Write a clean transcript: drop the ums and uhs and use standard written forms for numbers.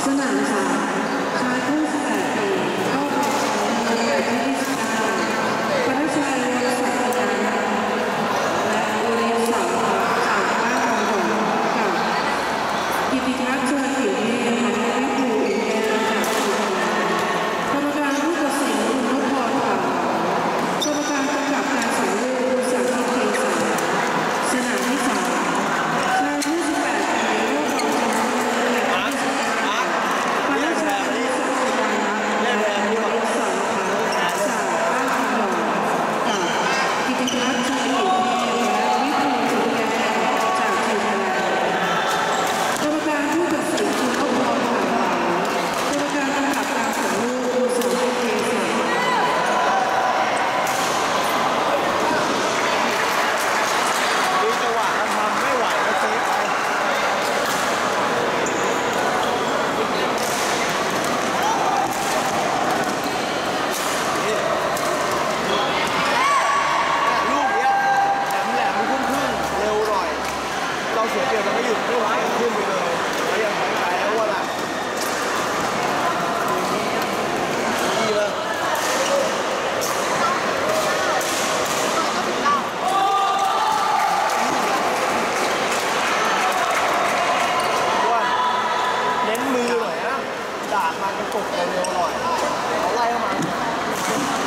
สนามสามชายผู้18 ปีเข้าแข่งขันในรายการที่29ปนัชชัยวรศักดิ์ และอุริสาจากบ้านของผมกับกิติทัศน์เชิญผิวเทพและวิภูมิแก้วจากสุพรรณกรรมการผู้ตัดสินคุณนพพรขาวกรรมการกำกับการสายลูกคุณสักดิ์เทศาสนามที่3ชายผู้18 ปีร่วมรองชนะเลิศและปนัชชัยวรศักดิ์และอุริสาจากบ้านของผมกับกิติทัศน์เชิญผิวเทพและวิภูมิแก้วจากสุพรรณกรรมการผู้ตัดสินคุณนพพรขาวกรรมการกำกับการสายลูกคุณสักดิ์เทศาดูจังหวะการทำไม่ไหวก็เซฟไปลูกเนี้ยแหลมๆขึ้นเร็วหน่อยเราเสียเปรียบเราไม่หยุดไม่ไหวขึ้นไปเลยแล้วยังไปแล้วว่าล่ะดีเลยว่าเน้นมือหน่อยนะดาบมันกระตุกเร็วๆหน่อยเขาไล่เข้ามา